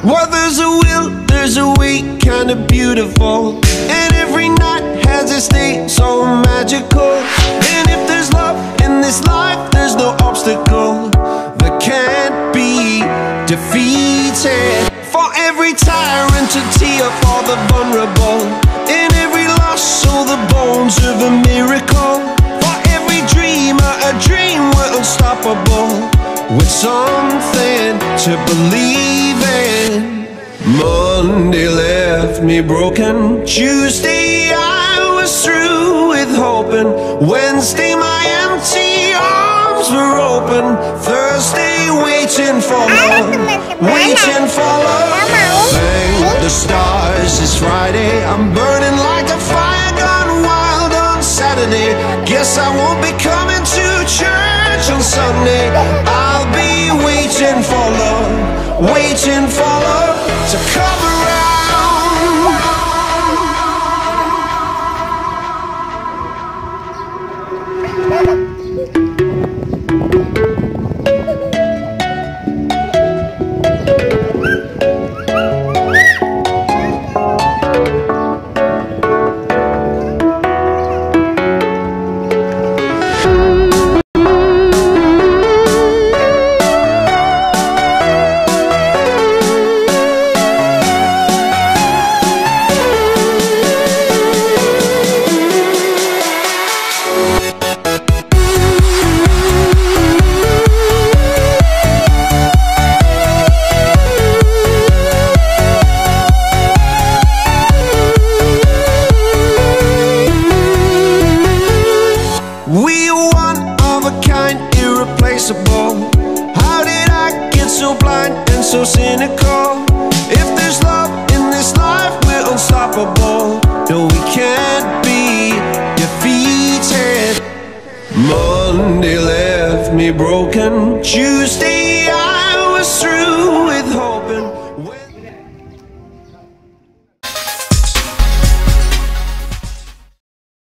Well, there's a will, there's a way, kinda beautiful. And every night has its day, so magical. And if there's love in this life, there's no obstacle that can't be defeated. For every tyrant to tear for the vulnerable, in every loss, so the bones of a miracle. For every dreamer, a dream we're unstoppable, with something to believe in. Monday left me broken. Tuesday I was through with hoping. Wednesday my empty arms were open. Thursday waiting for love, waiting for love. Thank the stars, it's Friday. I'm burning like a fire gone wild on Saturday. Guess I won't be coming to church on Sunday. I'll be waiting for love, waiting for love to come around. We are one of a kind, irreplaceable. How did I get so blind and so cynical? If there's love in this life, we're unstoppable. No, we can't be defeated. Monday left me broken. Tuesday